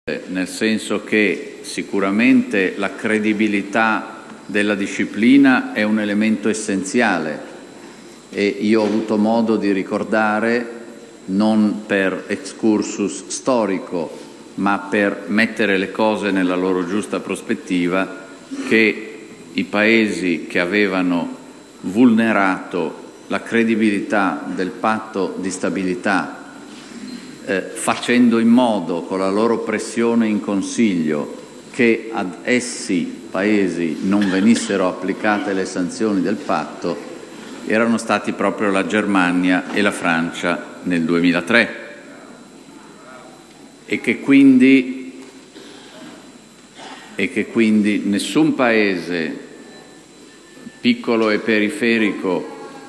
nel senso che sicuramente la credibilità della disciplina è un elemento essenziale e io ho avuto modo di ricordare, non per excursus storico, ma per mettere le cose nella loro giusta prospettiva, che i paesi che avevano vulnerato la credibilità del patto di stabilità, facendo in modo, con la loro pressione in Consiglio, che ad essi, paesi, non venissero applicate le sanzioni del patto, erano stati proprio la Germania e la Francia nel 2003 e che quindi nessun paese piccolo e periferico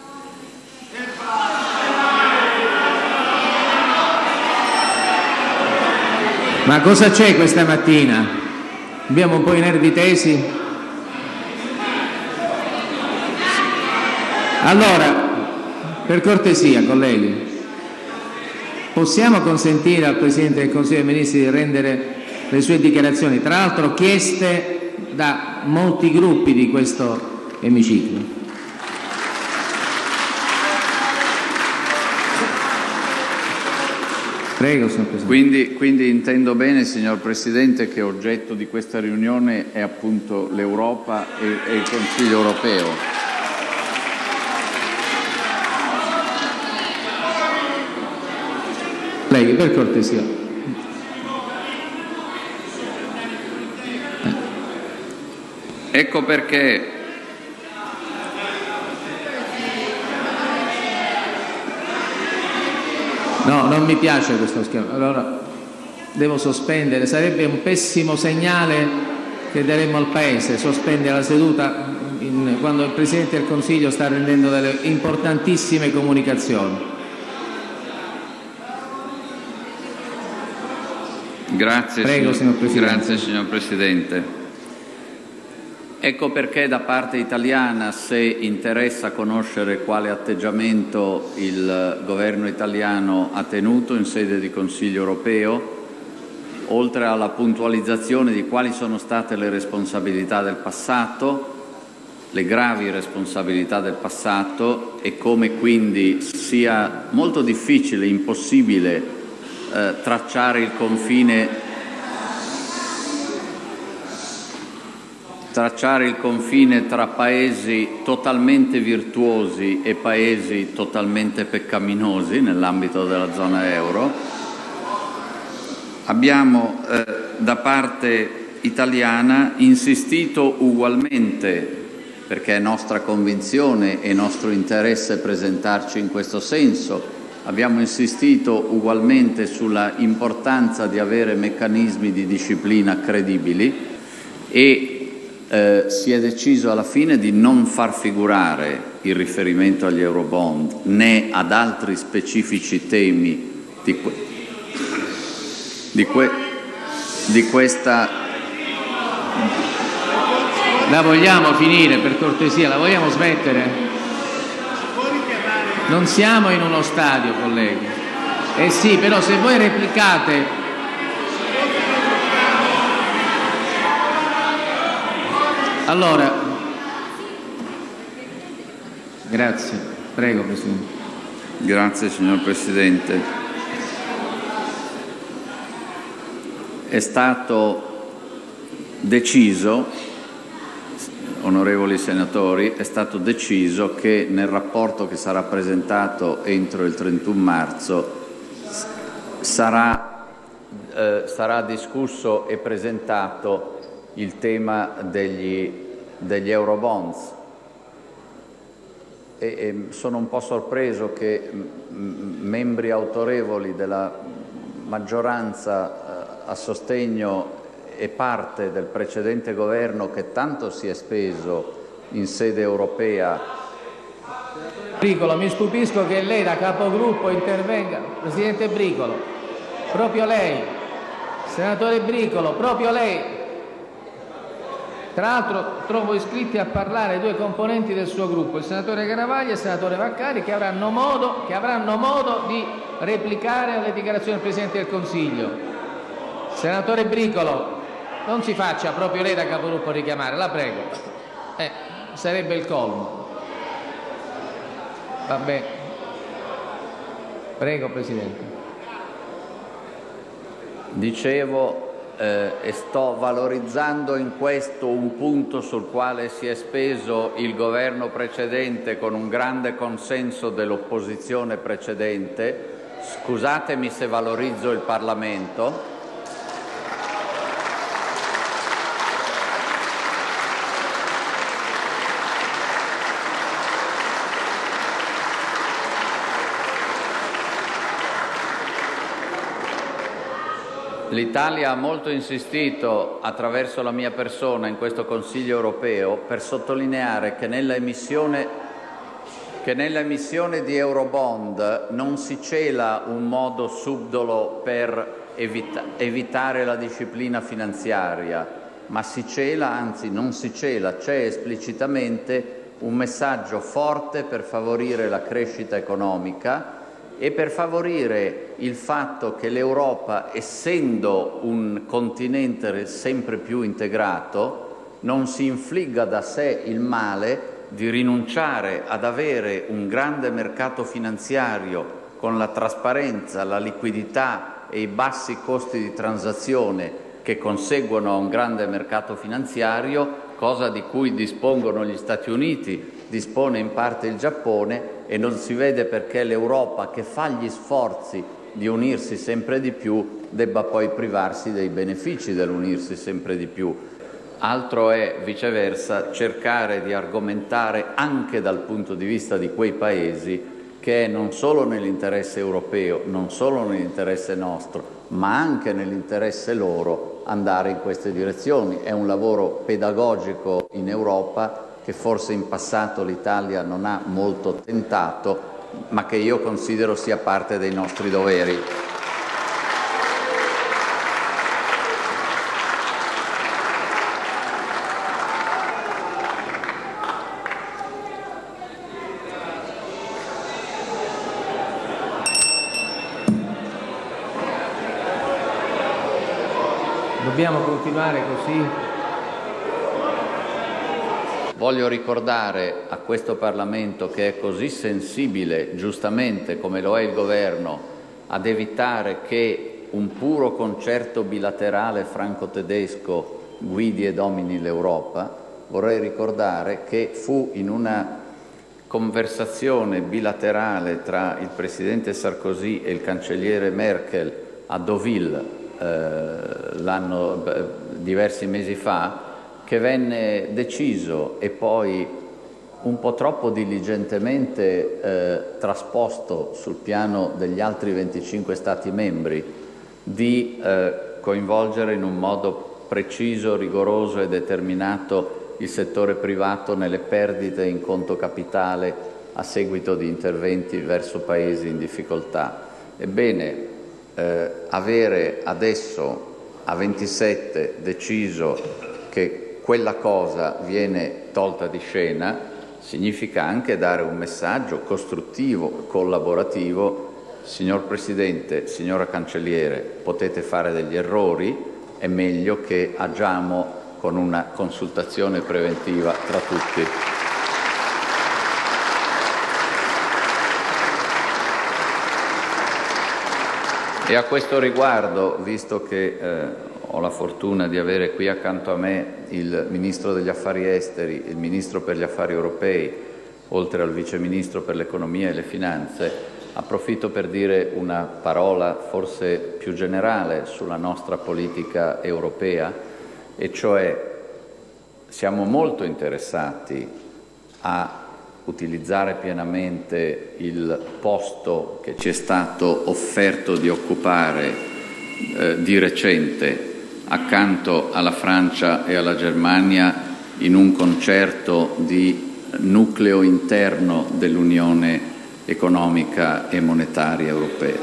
Ma cosa c'è questa mattina? Abbiamo un po' i nervi tesi? Allora, per cortesia, colleghi, possiamo consentire al Presidente del Consiglio dei Ministri di rendere le sue dichiarazioni, tra l'altro chieste da molti gruppi di questo emiciclo? Prego, signor Presidente. Quindi intendo bene, signor Presidente, che oggetto di questa riunione è appunto l'Europa e il Consiglio europeo. Lei, per cortesia. Ecco perché No, non mi piace questo schema. Allora devo sospendere. Sarebbe un pessimo segnale che daremmo al Paese, sospendere la seduta quando il Presidente del Consiglio sta rendendo delle importantissime comunicazioni. Grazie, Prego, signor Presidente. Grazie, signor Presidente. Ecco perché da parte italiana, se interessa conoscere quale atteggiamento il governo italiano ha tenuto in sede di Consiglio europeo, oltre alla puntualizzazione di quali sono state le responsabilità del passato, le gravi responsabilità del passato e come quindi sia molto difficile, impossibile tracciare il confine tra paesi totalmente virtuosi e paesi totalmente peccaminosi nell'ambito della zona euro. Abbiamo da parte italiana insistito ugualmente, perché è nostra convinzione e nostro interesse presentarci in questo senso, abbiamo insistito ugualmente sulla importanza di avere meccanismi di disciplina credibili e si è deciso alla fine di non far figurare il riferimento agli Eurobond né ad altri specifici temi di questa. La vogliamo finire, per cortesia? La vogliamo smettere? Non siamo in uno stadio, colleghi. Eh sì, però se voi replicate. Allora, grazie. Prego, Presidente. Grazie, signor Presidente. È stato deciso, onorevoli senatori, è stato deciso che nel rapporto che sarà presentato entro il 31 marzo sarà discusso e presentato il tema degli Eurobonds e sono un po' sorpreso che membri autorevoli della maggioranza a sostegno e parte del precedente governo, che tanto si è speso in sede europea. Bricolo, mi stupisco che lei da capogruppo intervenga. Presidente Bricolo, proprio lei. Senatore Bricolo, proprio lei. Tra l'altro trovo iscritti a parlare due componenti del suo gruppo, il senatore Garavaglia e il senatore Vaccari, che avranno modo di replicare alle dichiarazioni del Presidente del Consiglio. Senatore Bricolo, non si faccia proprio lei da capogruppo richiamare, la prego. Sarebbe il colmo. Vabbè. Prego, Presidente. Dicevo, e sto valorizzando in questo un punto sul quale si è speso il governo precedente con un grande consenso dell'opposizione precedente. Scusatemi se valorizzo il Parlamento. L'Italia ha molto insistito, attraverso la mia persona, in questo Consiglio europeo, per sottolineare che nella emissione di Eurobond non si cela un modo subdolo per evitare la disciplina finanziaria, ma si cela, anzi non si cela, c'è esplicitamente un messaggio forte per favorire la crescita economica e per favorire il fatto che l'Europa, essendo un continente sempre più integrato, non si infligga da sé il male di rinunciare ad avere un grande mercato finanziario con la trasparenza, la liquidità e i bassi costi di transazione che conseguono a un grande mercato finanziario, cosa di cui dispongono gli Stati Uniti, dispone in parte il Giappone, e non si vede perché l'Europa, che fa gli sforzi di unirsi sempre di più, debba poi privarsi dei benefici dell'unirsi sempre di più. Altro è, viceversa, cercare di argomentare anche dal punto di vista di quei Paesi che è non solo nell'interesse europeo, non solo nell'interesse nostro, ma anche nell'interesse loro andare in queste direzioni. È un lavoro pedagogico in Europa che forse in passato l'Italia non ha molto tentato, ma che io considero sia parte dei nostri doveri. Dobbiamo continuare così? Voglio ricordare a questo Parlamento, che è così sensibile, giustamente, come lo è il Governo, ad evitare che un puro concerto bilaterale franco-tedesco guidi e domini l'Europa, vorrei ricordare che fu in una conversazione bilaterale tra il Presidente Sarkozy e il Cancelliere Merkel a Deauville diversi mesi fa, che venne deciso e poi un po' troppo diligentemente trasposto sul piano degli altri 25 Stati membri di coinvolgere in un modo preciso, rigoroso e determinato il settore privato nelle perdite in conto capitale a seguito di interventi verso Paesi in difficoltà. Ebbene, avere adesso a 27 deciso che quella cosa viene tolta di scena significa anche dare un messaggio costruttivo, collaborativo. Signor Presidente, signora Cancelliere, potete fare degli errori, è meglio che agiamo con una consultazione preventiva tra tutti. E a questo riguardo, visto che ho la fortuna di avere qui accanto a me il Ministro degli Affari Esteri, il Ministro per gli Affari Europei, oltre al Vice Ministro per l'Economia e le Finanze, approfitto per dire una parola forse più generale sulla nostra politica europea, e cioè siamo molto interessati a utilizzare pienamente il posto che ci è stato offerto di occupare di recente accanto alla Francia e alla Germania in un concerto di nucleo interno dell'Unione economica e monetaria europea.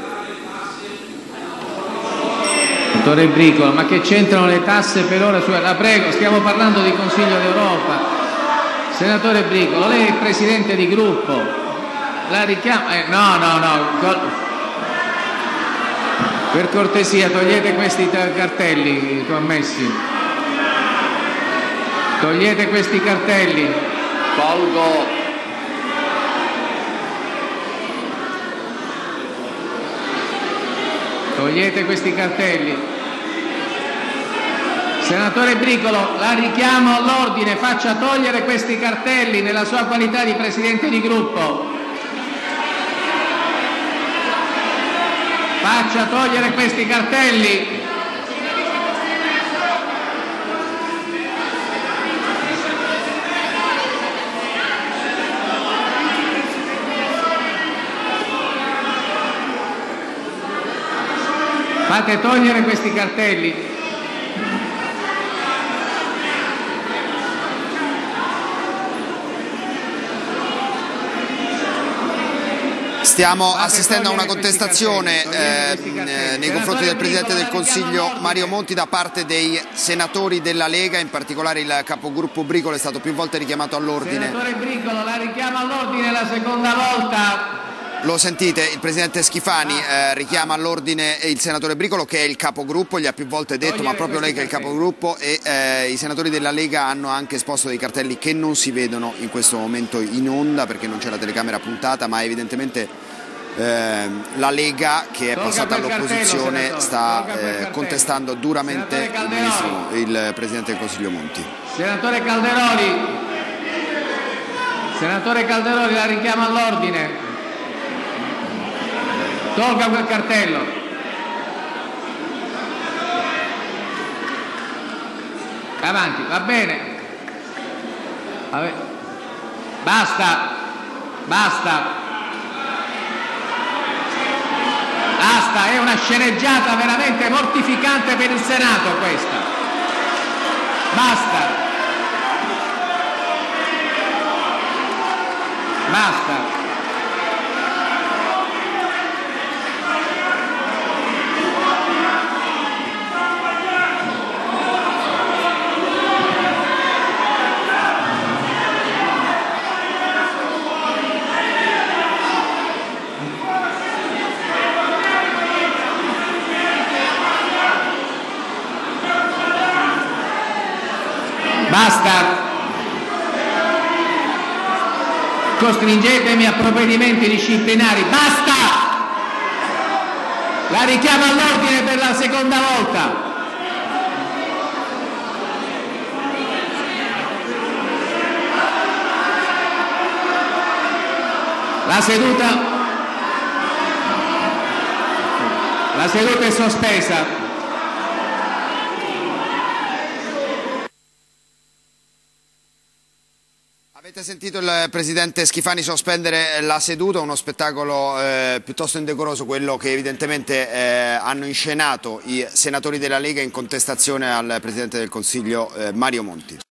Dottore Bricolo, ma che c'entrano le tasse per ora? La prego, stiamo parlando di Consiglio d'Europa. Senatore Bricolo, lei è Presidente di gruppo. La richiama... No. Per cortesia, togliete questi cartelli, commessi. Togliete questi cartelli. Colgo. Togliete questi cartelli. Senatore Bricolo, la richiamo all'ordine, faccia togliere questi cartelli nella sua qualità di Presidente di Gruppo. Faccia togliere questi cartelli. Fate togliere questi cartelli. Stiamo assistendo a una contestazione nei confronti del Presidente del Consiglio Mario Monti da parte dei senatori della Lega, in particolare il capogruppo Bricolo è stato più volte richiamato all'ordine. Senatore Bricolo, la richiamo all'ordine la seconda volta. Lo sentite, il Presidente Schifani richiama all'ordine il senatore Bricolo che è il capogruppo, gli ha più volte detto ma proprio lei che è il capogruppo, e i senatori della Lega hanno anche esposto dei cartelli che non si vedono in questo momento in onda perché non c'è la telecamera puntata, ma evidentemente la Lega, che è passata all'opposizione, sta contestando duramente il Presidente del Consiglio Monti. Senatore Calderoli, la richiamo all'ordine. Tolga quel cartello. Avanti, va bene. Basta. Basta, è una sceneggiata veramente mortificante per il Senato questa. Basta. Basta. Costringetemi a provvedimenti disciplinari. Basta. La richiamo all'ordine per la seconda volta. La seduta è sospesa. Avete sentito il Presidente Schifani sospendere la seduta, uno spettacolo piuttosto indecoroso, quello che evidentemente hanno inscenato i senatori della Lega in contestazione al Presidente del Consiglio Mario Monti.